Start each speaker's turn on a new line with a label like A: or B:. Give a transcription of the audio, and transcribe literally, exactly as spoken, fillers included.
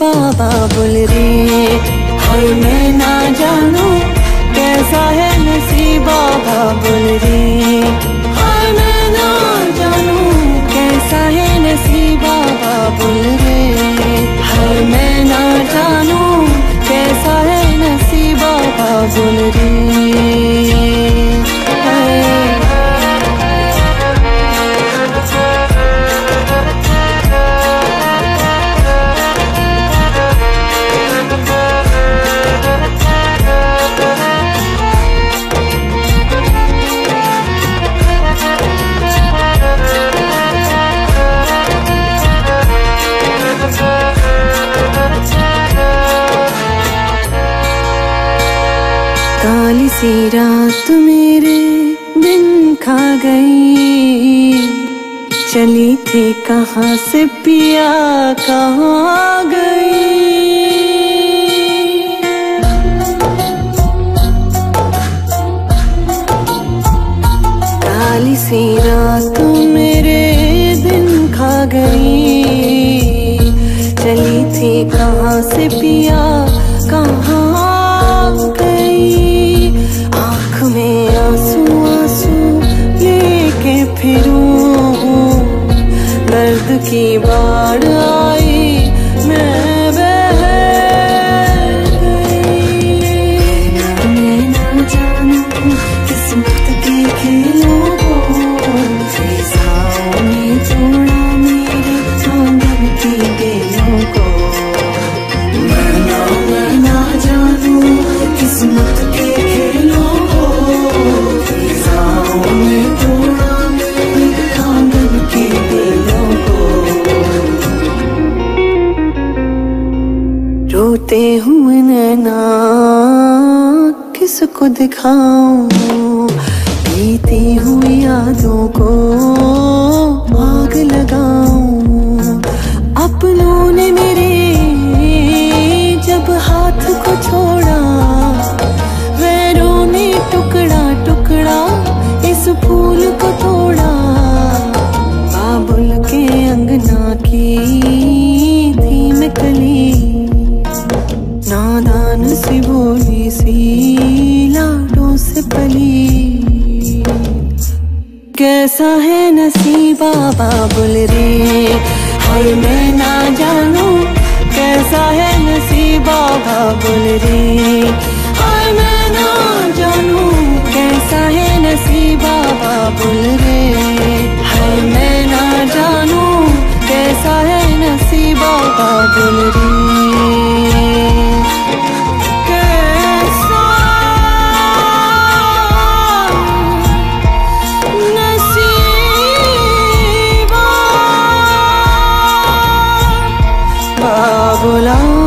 A: नसीबा बाबुल रे। और मैं ना जानू कैसा है नसीबा बाबुल रे। और मैं ना जानू कैसा है नसीबा बाबुल रे। और मैं ना जानू कैसा है नसीबा बाबुल रे। काली सी रात मेरे दिन खा गई। चली थी कहाँ से पिया कहाँ गई। काली सी रात मेरे दिन खा गई। चली थी कहाँ से पिया कहाँ में आंसू आंसू लेके फिरूं। दर्द की बाढ़ आई मैं बह गई। मैं ना जानू किस्मत के खेलों को। फिजाओं में तोड़ा मेरे आंगन की बेलों को। मैं ना मैं ना जानू किस्मत के खेलों रोते हुए नैना किसको दिखाऊं। बीती हुई यादों को आग लगाऊं। अपनों ने मेरे जब हाथ को छोड़ा। वैरों ने टुकड़ा टुकड़ा इस फूल को तोड़ा। बाबुल के अंगना की थी मैं कली। नादान सी भोली सी लाडों से पली। कैसा है नसीबा बाबुल रे। और मैं ना जानू कैसा है नसीबा बाबुल रे। और मैं ना जानू कैसा है नसीबा बाबुल रे। और मैं ना जानू कैसा है नसीबा बाबुल रे। बोला